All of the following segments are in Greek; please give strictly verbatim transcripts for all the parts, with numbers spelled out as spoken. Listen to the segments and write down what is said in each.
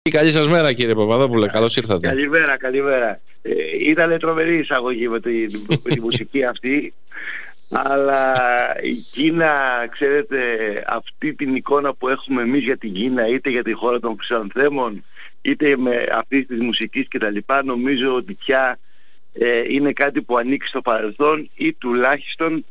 Καλή σας μέρα, κύριε Παπαδόπουλε, καλώς ήρθατε. Καλημέρα, καλημέρα. Ε, ήταν τρομερή εισαγωγή με τη, με τη μουσική αυτή, αλλά η Κίνα, ξέρετε, αυτή την εικόνα που έχουμε εμείς για την Κίνα, είτε για τη χώρα των Χρυσανθέμων, είτε με αυτή τη μουσική κτλ., νομίζω ότι πια ε, είναι κάτι που ανήκει στο παρελθόν ή τουλάχιστον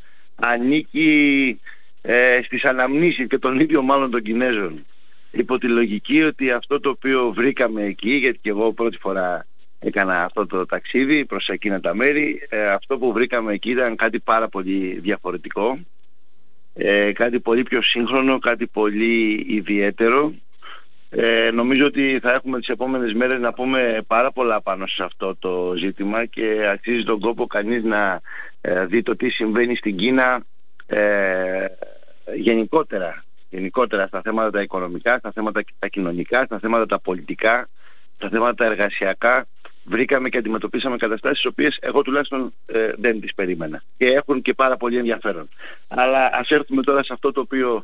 ανήκει ε, στις αναμνήσεις και των ίδιων μάλλον των Κινέζων. Υπό τη λογική ότι αυτό το οποίο βρήκαμε εκεί, γιατί και εγώ πρώτη φορά έκανα αυτό το ταξίδι προς εκείνα τα μέρη, ε, αυτό που βρήκαμε εκεί ήταν κάτι πάρα πολύ διαφορετικό, ε, κάτι πολύ πιο σύγχρονο, κάτι πολύ ιδιαίτερο. Ε, νομίζω ότι θα έχουμε τις επόμενες μέρες να πούμε πάρα πολλά πάνω σε αυτό το ζήτημα και αξίζει τον κόπο κανείς να ε, δει το τι συμβαίνει στην Κίνα ε, γενικότερα. γενικότερα στα θέματα τα οικονομικά, στα θέματα τα κοινωνικά, στα θέματα τα πολιτικά, στα θέματα τα εργασιακά. Βρήκαμε και αντιμετωπίσαμε καταστάσεις τις οποίες εγώ τουλάχιστον ε, δεν τις περίμενα και έχουν και πάρα πολύ ενδιαφέρον. Αλλά ας έρθουμε τώρα σε αυτό το οποίο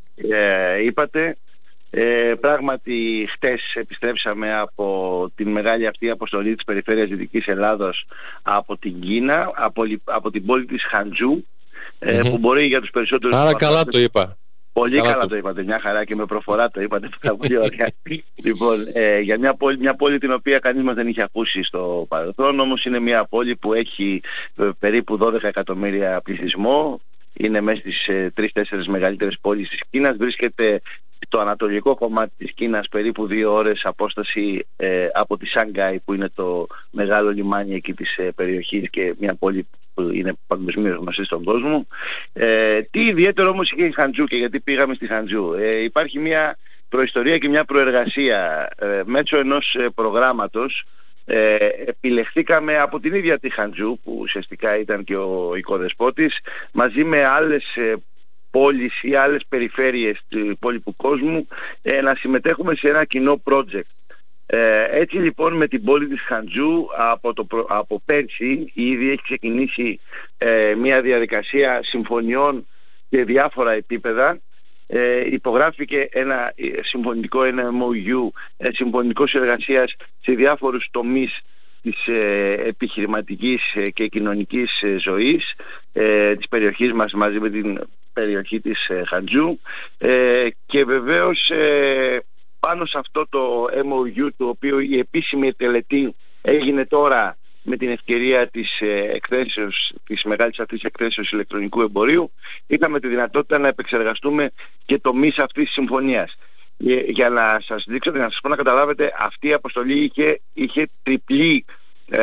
ε, είπατε. Ε, πράγματι χτες επιστρέψαμε από την μεγάλη αυτή αποστολή της Περιφέρειας Δυτικής Ελλάδος από την Κίνα, από, από την πόλη της Χαντζού, ε, mm-hmm. που μπορεί για τους περισσότερους... Άρα καλά το είπα. Πολύ καλά, καλά το... το είπατε, μια χαρά και με προφορά το είπατε πολύ ωραία. Λοιπόν, ε, για μια πόλη, μια πόλη την οποία κανείς μας δεν είχε ακούσει στο παρελθόν, όμως είναι μια πόλη που έχει ε, περίπου δώδεκα εκατομμύρια πληθυσμό, είναι μέσα στις ε, τρεις τέσσερις μεγαλύτερες πόλεις της Κίνας, βρίσκεται στο ανατολικό κομμάτι της Κίνας, περίπου δύο ώρες απόσταση ε, από τη Σάνγκαϊ, που είναι το μεγάλο λιμάνι εκεί της ε, περιοχής και μια πόλη που είναι παγκοσμίως γνωστή στον κόσμο. Ε, τι ιδιαίτερο όμως είχε η Χαντζού και γιατί πήγαμε στη Χαντζού? Ε, υπάρχει μια προϊστορία και μια προεργασία. Ε, μέσω ενός ε, προγράμματος ε, επιλεχθήκαμε από την ίδια τη Χαντζού, που ουσιαστικά ήταν και ο οικοδεσπότης, μαζί με άλλες ε, πόλεις ή άλλες περιφέρειες του υπόλοιπου κόσμου, ε, να συμμετέχουμε σε ένα κοινό project. Ε, έτσι λοιπόν με την πόλη της Χαντζού από, το, από πέρσι ήδη έχει ξεκινήσει ε, μια διαδικασία συμφωνιών σε διάφορα επίπεδα. Ε, υπογράφηκε ένα συμφωνητικό ένα εμ ο γιου, ε, συμφωνητικό συνεργασίας σε διάφορους τομείς της ε, επιχειρηματικής ε, και κοινωνικής ε, ζωής ε, της περιοχής μας μαζί με την περιοχή της ε, Χαντζού ε, και βεβαίως ε, πάνω σε αυτό το εμ ο γιου, το οποίο η επίσημη τελετή έγινε τώρα με την ευκαιρία της ε, εκθέσεως, της μεγάλης αυτής εκθέσεως ηλεκτρονικού εμπορίου, είχαμε τη δυνατότητα να επεξεργαστούμε και τομείς αυτής της συμφωνίας. Για, για να σας δείξω, να σας πω να καταλάβετε, αυτή η αποστολή είχε, είχε τριπλή, ε,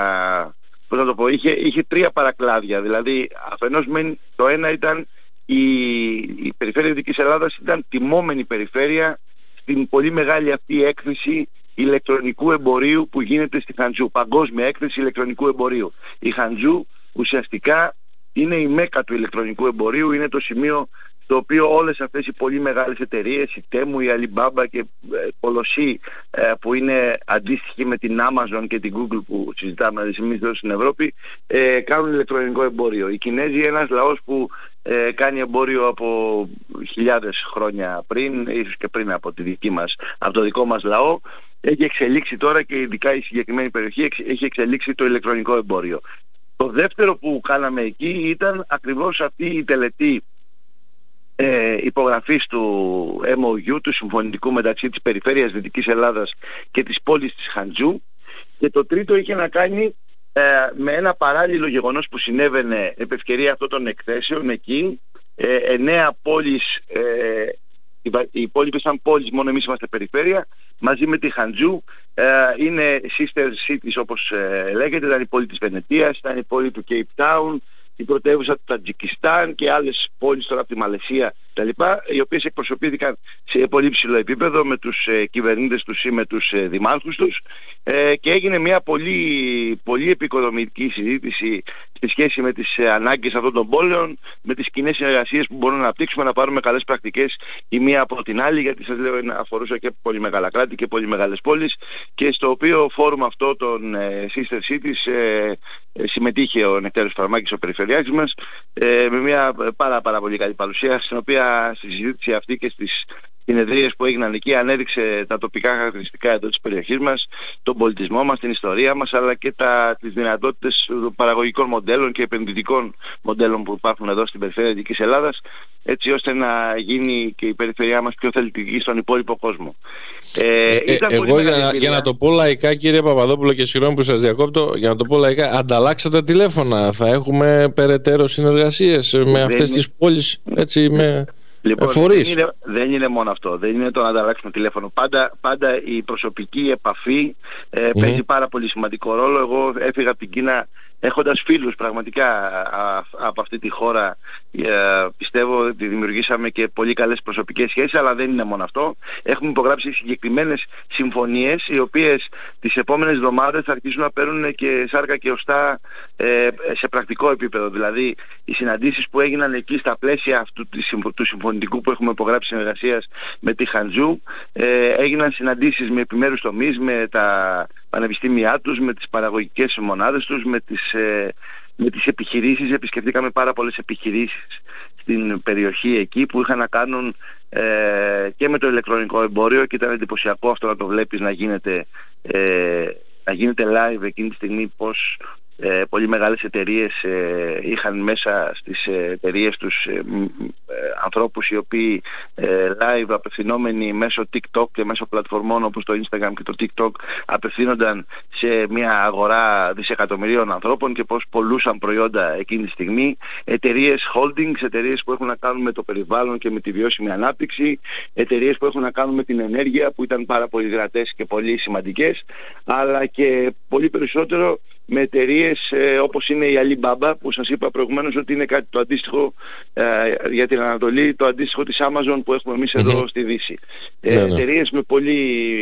πώς να το πω, είχε, είχε τρία παρακλάδια. Δηλαδή, αφενός μεν το ένα ήταν η, η περιφέρεια Δυτικής Ελλάδας ήταν τιμόμενη περιφέρεια στην πολύ μεγάλη αυτή έκθεση ηλεκτρονικού εμπορίου που γίνεται στη Χαντζού, παγκόσμια έκθεση ηλεκτρονικού εμπορίου. Η Χαντζού ουσιαστικά είναι η μέκα του ηλεκτρονικού εμπορίου, είναι το σημείο στο οποίο όλες αυτές οι πολύ μεγάλες εταιρείες, η Τέμου, η Alibaba και πολλοσί που είναι αντίστοιχοι με την Amazon και την Google που συζητάμε εμείς εδώ στην Ευρώπη, κάνουν ηλεκτρονικό εμπόριο. Οι Κινέζοι, ένας λαός που κάνει εμπόριο από χιλιάδες χρόνια πριν, ίσως και πριν από τη δική μας, από το δικό μας λαό, έχει εξελίξει τώρα και ειδικά η συγκεκριμένη περιοχή έχει εξελίξει το ηλεκτρονικό εμπόριο. Το δεύτερο που κάναμε εκεί ήταν ακριβώς αυτή η τελετή ε, υπογραφής του εμ ο γιου, του συμφωνητικού μεταξύ της περιφέρειας Δυτικής Ελλάδας και της πόλης της Χαντζού, και το τρίτο είχε να κάνει ε, με ένα παράλληλο γεγονός που συνέβαινε επ' ευκαιρία αυτών των εκθέσεων εκεί. ε, εννέα πόλεις, ε, οι, οι υπόλοιπες σαν πόλεις, μόνο εμείς είμαστε περιφέρεια, μαζί με τη Χαντζού, ε, είναι sister cities όπως ε, λέγεται. Ήταν η πόλη της Βενετίας, ήταν η πόλη του Cape Town, η πρωτεύουσα του Τατζικιστάν και άλλες πόλεις τώρα από τη Μαλαισία κτλ., οι οποίες εκπροσωπήθηκαν σε πολύ ψηλό επίπεδο με τους ε, κυβερνήτες τους ή με τους ε, δημάρχους τους ε, και έγινε μια πολύ, πολύ επικοδομητική συζήτηση στη σχέση με τις ε, ανάγκες αυτών των πόλεων, με τις κοινές συνεργασίες που μπορούμε να αναπτύξουμε, να πάρουμε καλές πρακτικές η μία από την άλλη, γιατί σας λέω αφορούσε και πολύ μεγάλα κράτη και πολύ μεγάλες πόλεις, και στο οποίο φόρουμ αυτό των ε, Sister Cities ε, ε, συμμετείχε ο Νεκτάριος Φαρμάκης, ο περιφερειάρχης μας, ε, με μια πάρα, πάρα πολύ καλή παρουσία, στην οποία στη συζήτηση αυτή και στις συνεδρίες που έγιναν εκεί, ανέδειξε τα τοπικά χαρακτηριστικά εδώ της περιοχής μας, τον πολιτισμό μας, την ιστορία μας, αλλά και τα, τις δυνατότητες παραγωγικών μοντέλων και επενδυτικών μοντέλων που υπάρχουν εδώ στην περιφέρεια Δυτικής Ελλάδας, έτσι ώστε να γίνει και η περιφερειά μας πιο θελκτική στον υπόλοιπο κόσμο. Ε, ε, εγώ για να, για να το πω λαϊκά, κύριε Παπαδόπουλο, και συγγνώμη που σας διακόπτω, για να το πω λαϊκά, ανταλλάξατε τηλέφωνα, θα έχουμε περαιτέρω συνεργασίες με δεν αυτές είναι... τις πόλεις, έτσι, με... Λοιπόν, δεν είναι, δεν είναι μόνο αυτό, δεν είναι το να ανταλλάξουμε τηλέφωνο. Πάντα, πάντα η προσωπική επαφή ε, mm. παίζει πάρα πολύ σημαντικό ρόλο. Εγώ έφυγα από την Κίνα έχοντας φίλους πραγματικά α, από αυτή τη χώρα. Ε, πιστεύω ότι δημιουργήσαμε και πολύ καλές προσωπικές σχέσεις, αλλά δεν είναι μόνο αυτό. Έχουμε υπογράψει συγκεκριμένες συμφωνίες, οι οποίες τις επόμενες εβδομάδες θα αρχίσουν να παίρνουν και σάρκα και οστά ε, σε πρακτικό επίπεδο. Δηλαδή οι συναντήσεις που έγιναν εκεί στα πλαίσια αυτού του συμφωνητικού που έχουμε υπογράψει συνεργασίας με τη Χαντζού, ε, έγιναν συναντήσεις με επιμέρους τομείς, με τα πανεπιστήμια τους, με τις παραγωγικές μονάδες τους, με τις, ε, με τις επιχειρήσεις. Επισκεφτήκαμε πάρα πολλές επιχειρήσεις στην περιοχή εκεί που είχαν να κάνουν ε, και με το ηλεκτρονικό εμπόριο, και ήταν εντυπωσιακό αυτό να το βλέπεις να γίνεται, ε, να γίνεται live εκείνη τη στιγμή, πως Ε, πολύ μεγάλες εταιρείες ε, είχαν μέσα στις εταιρείες τους ε, ε, ανθρώπους οι οποίοι ε, live απευθυνόμενοι μέσω TikTok και μέσω πλατφορμών όπως το Instagram και το TikTok απευθύνονταν σε μια αγορά δισεκατομμυρίων ανθρώπων και πως πολλούσαν προϊόντα εκείνη τη στιγμή. Εταιρείες holdings, εταιρείες που έχουν να κάνουν με το περιβάλλον και με τη βιώσιμη ανάπτυξη, εταιρείες που έχουν να κάνουν με την ενέργεια, που ήταν πάρα πολύ δυνατές και πολύ σημαντικές, αλλά και πολύ περισσότερο με εταιρείες ε, όπως είναι η Alibaba, που σας είπα προηγουμένως ότι είναι κάτι το αντίστοιχο ε, για την Ανατολή, το αντίστοιχο της Amazon που έχουμε εμείς εδώ mm-hmm. στη Δύση. Ε, ναι, ναι. Εταιρείες με, πολύ,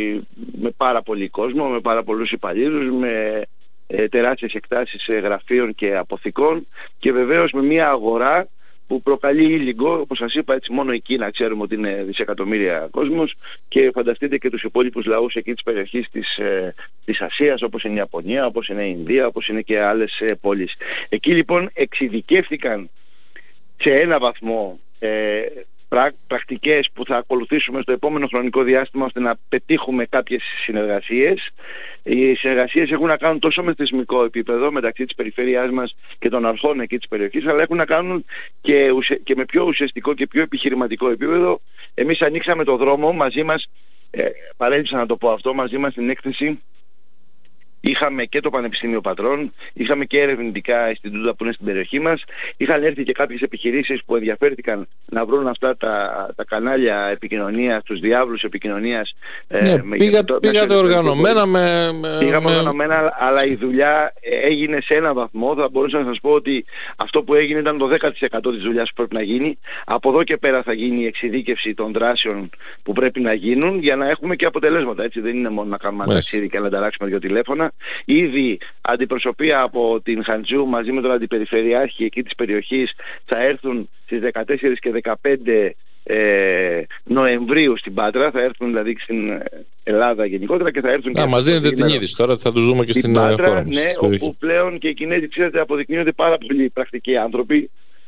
με πάρα πολύ κόσμο, με πάρα πολλούς υπαλλήλους, με ε, τεράστιες εκτάσεις ε, γραφείων και αποθηκών, και βεβαίως με μια αγορά που προκαλεί ήλιγκο, όπως σας είπα, έτσι μόνο η Κίνα ξέρουμε ότι είναι δισεκατομμύρια κόσμος, και φανταστείτε και τους υπόλοιπους λαούς εκεί της περιοχής της, ε, της Ασίας, όπως είναι η Ιαπωνία, όπως είναι η Ινδία, όπως είναι και άλλες ε, πόλεις. Εκεί λοιπόν εξειδικεύτηκαν σε ένα βαθμό ε, πρά, πρακτικές που θα ακολουθήσουμε στο επόμενο χρονικό διάστημα ώστε να πετύχουμε κάποιες συνεργασίες. Οι συνεργασίες έχουν να κάνουν τόσο με θεσμικό επίπεδο μεταξύ της περιφέρειάς μας και των αρχών εκεί της περιοχής, αλλά έχουν να κάνουν και, ουσε, και με πιο ουσιαστικό και πιο επιχειρηματικό επίπεδο. Εμείς ανοίξαμε το δρόμο μαζί μας, ε, παρέλειψα να το πω αυτό, μαζί μας στην έκθεση είχαμε και το Πανεπιστήμιο Πατρών, είχαμε και ερευνητικά Ινστιτούτα που είναι στην περιοχή μας, είχαν έρθει και κάποιες επιχειρήσεις που ενδιαφέρθηκαν να βρουν αυτά τα, τα κανάλια επικοινωνίας, τους διάβλους επικοινωνίας. Ναι, ε, με, πήγα, το, πήγατε οργανωμένα με... Πήγαμε με... οργανωμένα, αλλά η δουλειά έγινε σε ένα βαθμό. Θα μπορούσα να σας πω ότι αυτό που έγινε ήταν το δέκα τοις εκατό της δουλειάς που πρέπει να γίνει. Από εδώ και πέρα θα γίνει η εξειδίκευση των δράσεων που πρέπει να γίνουν για να έχουμε και αποτελέσματα. Έτσι δεν είναι μόνο να κάνουμε ένα ταξίδι και να ανταλλάξουμε δύο τηλέφωνα. Ήδη αντιπροσωπεία από την Χαντζού μαζί με τον αντιπεριφερειάρχη εκεί της περιοχής θα έρθουν στις δεκατέσσερις και δεκαπέντε ε, Νοεμβρίου στην Πάτρα, θα έρθουν δηλαδή στην Ελλάδα γενικότερα και θα έρθουν. Α, μας δίνετε την είδηση τώρα, θα τους δούμε και στην Πάτρα, χώρα μας. Ναι, όπου πλέον και οι Κινέζοι, ξέρετε, αποδεικνύονται πάρα πολύ πρακτικοί άνθρωποι.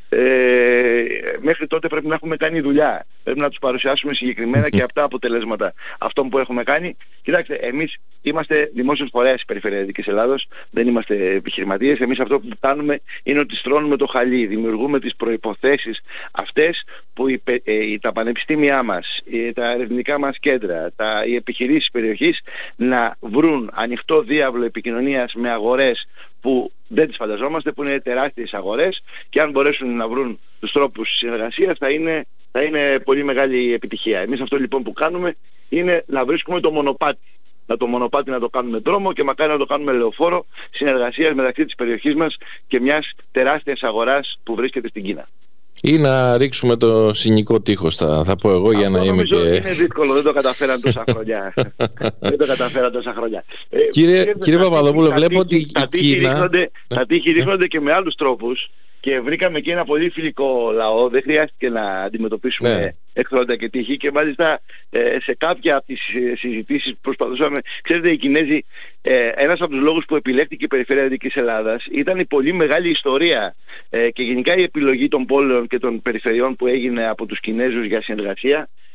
Ε, μέχρι τότε πρέπει να έχουμε κάνει δουλειά. Πρέπει να τους παρουσιάσουμε συγκεκριμένα και αυτά αποτελέσματα αυτών που έχουμε κάνει. Κοιτάξτε, εμείς είμαστε δημόσιος φορέας της περιφέρειας Δυτικής Ελλάδος, δεν είμαστε επιχειρηματίες. Εμείς αυτό που κάνουμε είναι ότι στρώνουμε το χαλί, δημιουργούμε τις προϋποθέσεις αυτές που οι, ε, τα πανεπιστήμια μας, τα ερευνητικά μας κέντρα, τα, οι επιχειρήσεις της περιοχής να βρουν ανοιχτό διάβλο επικοινωνίας με αγορές που δεν τις φανταζόμαστε, που είναι τεράστιες αγορές, και αν μπορέσουν να βρουν τους τρόπους συνεργασίας θα είναι, θα είναι πολύ μεγάλη επιτυχία. Εμείς αυτό λοιπόν που κάνουμε είναι να βρίσκουμε το μονοπάτι. Να το μονοπάτι να το κάνουμε δρόμο και μακάρι να το κάνουμε λεωφόρο συνεργασίας μεταξύ της περιοχής μας και μιας τεράστιας αγοράς που βρίσκεται στην Κίνα. Ή να ρίξουμε το συνοικό τείχος, θα, θα πω εγώ, αυτό για να είμαι και... είναι δύσκολο, δεν το καταφέραν τόσα χρόνια. δεν το καταφέραν τόσα χρόνια. Κύριε, ε, κύριε Παπαδόπουλο, βλέπω ότι η Κίνα... Τα τείχη ρίχνονται και με άλλους τρόπους, και βρήκαμε και ένα πολύ φιλικό λαό, δεν χρειάστηκε να αντιμετωπίσουμε ναι. εχθρότητα και τύχη, και μάλιστα ε, σε κάποια από τις συζητήσεις που προσπαθούσαμε, ξέρετε, οι Κινέζοι, ε, ένας από τους λόγους που επιλέχθηκε η περιφέρεια Δυτικής Ελλάδας ήταν η πολύ μεγάλη ιστορία ε, και γενικά η επιλογή των πόλεων και των περιφερειών που έγινε από τους Κινέζους για συνεργασία.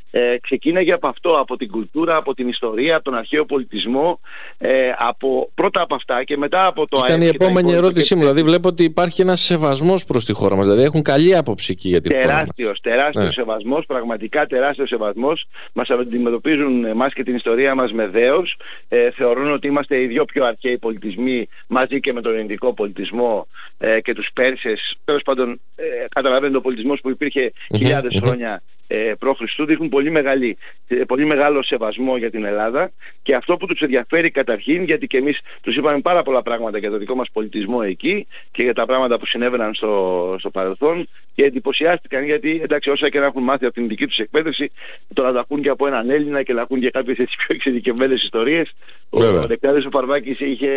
Ε, ξεκίναγε από αυτό, από την κουλτούρα, από την ιστορία, από τον αρχαίο πολιτισμό, ε, από, πρώτα από αυτά και μετά από το ΑΕΠ. Ήταν η επόμενη ερώτησή μου, δηλαδή βλέπω ότι υπάρχει ένας σεβασμός προς τη χώρα μας, δηλαδή έχουν καλή άποψη εκεί για τη χώρα μας. Τεράστιος, τεράστιος ναι. σεβασμός, πραγματικά τεράστιος σεβασμός. Μας αντιμετωπίζουν εμάς και την ιστορία μας με δέος, ε, θεωρούν ότι είμαστε οι δύο πιο αρχαίοι πολιτισμοί μαζί και με τον ελληνικό πολιτισμό ε, και τους Πέρσες. Τέλος πάντων, ε, καταλαβαίνετε, ο πολιτισμός που υπήρχε mm-hmm, χιλιάδες mm-hmm. χρόνια ε, π.Χ. δείχνουν πολύ, μεγάλη, ε, πολύ μεγάλο σεβασμό για την Ελλάδα, και αυτό που τους ενδιαφέρει καταρχήν, γιατί και εμείς τους είπαμε πάρα πολλά πράγματα για το δικό μας πολιτισμό εκεί και για τα πράγματα που συνέβαιναν στο, στο παρελθόν, και εντυπωσιάστηκαν, γιατί εντάξει, όσα και να έχουν μάθει από την δική τους εκπαίδευση, το να τα ακούν και από έναν Έλληνα και να ακούν και κάποιες έτσι πιο εξειδικευμένες ιστορίες. Ο Νεκτάριος ο Παρβάκης είχε,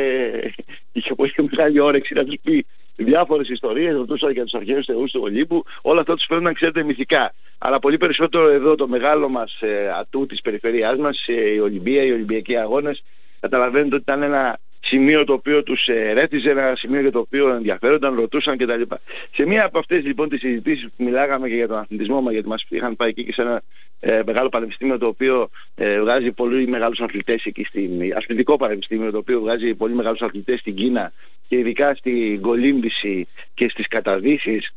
είχε πολύ μεγάλη όρεξη να τους πει διάφορες ιστορίες, ρωτούσαν για τους αρχαίους θεούς του Ολύμπου, όλα αυτά τους φέρνουν, ξέρετε, μυθικά. Αλλά πολύ περισσότερο εδώ το μεγάλο μας ε, ατού της περιφερειάς μας, ε, η Ολυμπία, οι Ολυμπιακοί αγώνες, καταλαβαίνετε ότι ήταν ένα σημείο το οποίο τους ε, ρέθιζε, ένα σημείο για το οποίο ενδιαφέρονταν, ρωτούσαν κτλ. Σε μία από αυτές λοιπόν τις συζητήσεις που μιλάγαμε και για τον αθλητισμό μας, γιατί μας είχαν πάει εκεί και σε ένα ε, μεγάλο πανεπιστήμιο το οποίο ε, βγάζει πολύ μεγάλους αθλητές εκεί, στην, αθλητικό πανεπιστήμιο το οποίο βγάζει πολύ μεγάλους αθλητές στην Κίνα και ειδικά στην κολύμβηση και στις καταδύσεις,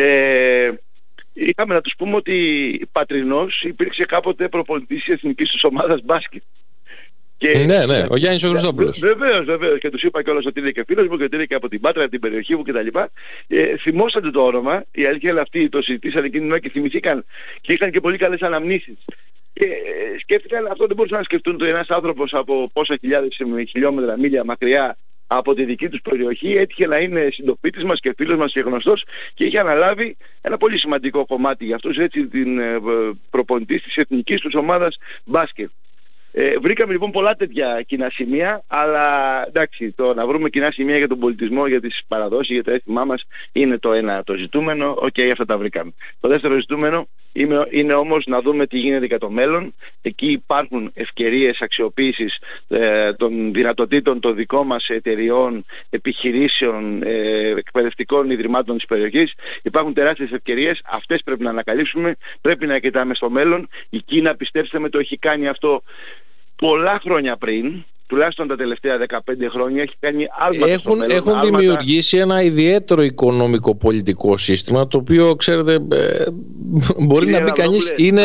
ε, είχαμε να τους πούμε ότι πατρινός υπήρξε κάποτε προπονητής της εθνικής της ομάδας μπάσκετ. Και ναι, ναι, ο Γιάννης ο Χριστόπουλος. Βεβαίως, βεβαίως. Και τους είπα κιόλας ότι είναι και φίλος μου και ότι είναι και από την Πάτρα, από την περιοχή μου κτλ. Ε, θυμόσατε το όνομα, η αλήθεια είναι αυτή, το συζητήσαν εκείνη την ώρα και θυμηθήκαν και είχαν και πολύ καλές αναμνήσεις. Και ε, σκέφτηκαν, αυτό δεν μπορούσαν να σκεφτούν, το ένας άνθρωπος από πόσα χιλιάδες χιλιόμετρα, μίλια μακριά από τη δική τους περιοχή έτυχε να είναι συντοπίτης μας και φίλος μας και γνωστός, και είχε αναλάβει ένα πολύ σημαντικό κομμάτι για αυτούς, έτσι, την ε, προπονητής της εθνικής τους ομάδας μπάσκετ. Ε, βρήκαμε λοιπόν πολλά τέτοια κοινά σημεία, αλλά εντάξει, το να βρούμε κοινά σημεία για τον πολιτισμό, για τις παραδόσεις, για το αίσθημά μας είναι το ένα το ζητούμενο. Οκ, okay, αυτά τα βρήκαμε. Το δεύτερο ζητούμενο είναι, είναι όμως να δούμε τι γίνεται για το μέλλον. Εκεί υπάρχουν ευκαιρίες αξιοποίησης ε, των δυνατοτήτων των δικών μας εταιριών, επιχειρήσεων, ε, εκπαιδευτικών ιδρυμάτων της περιοχής. Υπάρχουν τεράστιες ευκαιρίες, αυτές πρέπει να ανακαλύψουμε, πρέπει να κοιτάμε στο μέλλον. Η Κίνα, πιστέψτε με, το έχει κάνει αυτό πολλά χρόνια πριν, τουλάχιστον τα τελευταία δεκαπέντε χρόνια, έχει κάνει άλματα έχουν, στο μέλλον. Έχουν άλματα... δημιουργήσει ένα ιδιαίτερο οικονομικό-πολιτικό σύστημα, το οποίο, ξέρετε, ε, μπορεί είναι να πει κανείς είναι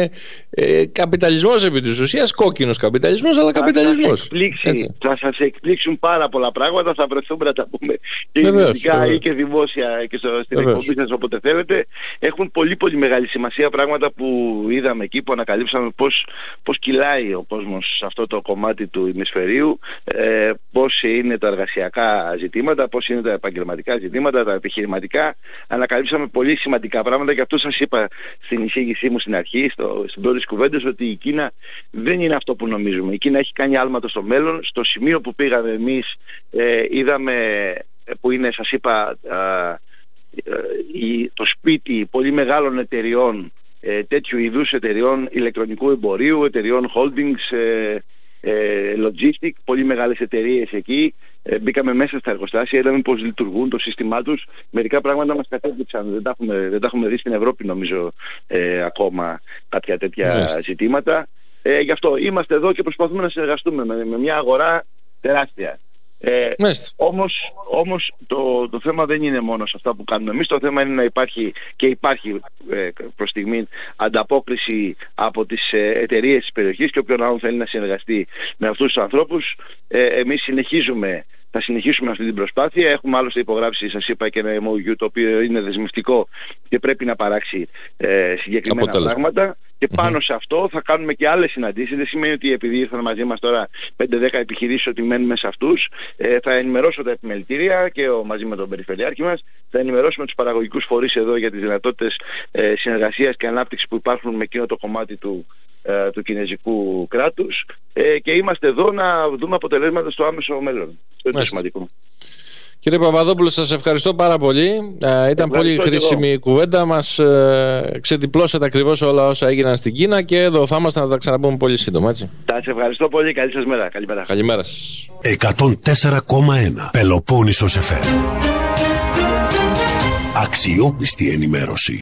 ε, καπιταλισμός επί της ουσίας, κόκκινος καπιταλισμός, αλλά θα καπιταλισμός. Σας εκπλήξει, θα σας εκπλήξουν πάρα πολλά πράγματα, θα βρεθούμε να τα πούμε και ιδιωτικά ή και δημόσια και στο, στην εκπομπή σας όποτε θέλετε. Έχουν πολύ πολύ μεγάλη σημασία πράγματα που είδαμε εκεί, που ανακαλύψαμε πώς, πώς κυλάει ο κόσμος σε αυτό το κομμάτι του ημισφαιρίου, ε, πώς είναι τα εργασιακά ζητήματα, πώς είναι τα επαγγελματικά ζητήματα, τα επιχειρηματικά. Ανακαλύψαμε πολύ σημαντικά πράγματα, και αυτό σας είπα στην εισήγησή μου στην αρχή, στο, στην πρώτη κουβέντες, ότι η Κίνα δεν είναι αυτό που νομίζουμε. Η Κίνα έχει κάνει άλματα στο μέλλον. Στο σημείο που πήγαμε εμείς, ε, είδαμε, που είναι, σας είπα, ε, ε, το σπίτι πολύ μεγάλων εταιριών, ε, τέτοιου είδους εταιριών ηλεκτρονικού εμπορίου, εταιριών holdings, ε, ε, logistic, πολύ μεγάλες εταιρείες εκεί. Ε, μπήκαμε μέσα στα εργοστάσια, είδαμε πώς λειτουργούν, το σύστημά τους. Μερικά πράγματα μας κατέδειξαν, δεν τα έχουμε, δεν τα έχουμε δει στην Ευρώπη νομίζω ε, ακόμα κάποια τέτοια yes. ζητήματα. Ε, γι' αυτό είμαστε εδώ και προσπαθούμε να συνεργαστούμε με, με μια αγορά τεράστια. Ε, όμως όμως το, το θέμα δεν είναι μόνο σε αυτά που κάνουμε εμείς. Το θέμα είναι να υπάρχει, και υπάρχει ε, προς στιγμή, ανταπόκριση από τις ε, εταιρείες της περιοχής, και όποιον άλλον θέλει να συνεργαστεί με αυτούς τους ανθρώπους. ε, εμείς συνεχίζουμε Θα συνεχίσουμε αυτή την προσπάθεια. Έχουμε άλλωστε υπογράψει, σας είπα, και ένα εμ ο γιου το οποίο είναι δεσμευτικό και πρέπει να παράξει ε, συγκεκριμένα Αποτέλεσμα. πράγματα. Και πάνω mm-hmm. σε αυτό θα κάνουμε και άλλες συναντήσεις. Δεν σημαίνει ότι επειδή ήρθαν μαζί μας τώρα πέντε δέκα επιχειρήσεις ότι μένουμε σε αυτούς. Ε, θα ενημερώσω τα επιμελητήρια και ο, μαζί με τον Περιφερειάρχη μας. Θα ενημερώσουμε τους παραγωγικούς φορείς εδώ για τις δυνατότητες ε, συνεργασίας και ανάπτυξης που υπάρχουν με εκείνο το κομμάτι του, ε, του κινέζικου κράτους. Ε, και είμαστε εδώ να δούμε αποτελέσματα στο άμεσο μέλλον. Αυτό είναι το σημαντικό. Κύριε Παπαδόπουλο, σας ευχαριστώ πάρα πολύ. Ε, ήταν πολύ χρήσιμη η κουβέντα. Μας ε, ξετυπλώσατε ακριβώς όλα όσα έγιναν στην Κίνα, και εδώ θα είμαστε να τα ξαναπούμε πολύ σύντομα, έτσι. Σας ευχαριστώ πολύ. Καλή σας μέρα. Καλημέρα. Καλημέρα σας. εκατόν τέσσερα κόμμα ένα Πελοπόννησος εφ εμ. Αξιόπιστη ενημέρωση.